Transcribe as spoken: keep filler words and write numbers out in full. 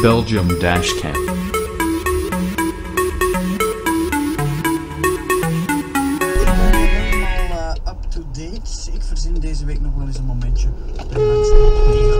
Belgium Dashcam. Helemaal uh, up-to-date. Ik verzin deze week nog wel eens een momentje.